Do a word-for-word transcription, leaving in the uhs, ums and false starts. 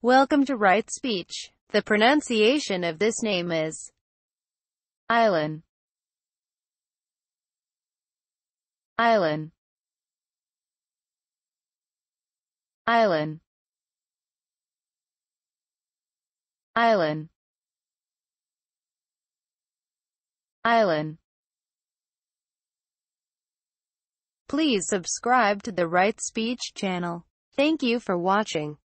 Welcome to Right Speech. The pronunciation of this name is Aylin. Aylin. Aylin. Aylin. Aylin. Please subscribe to the Right Speech channel. Thank you for watching.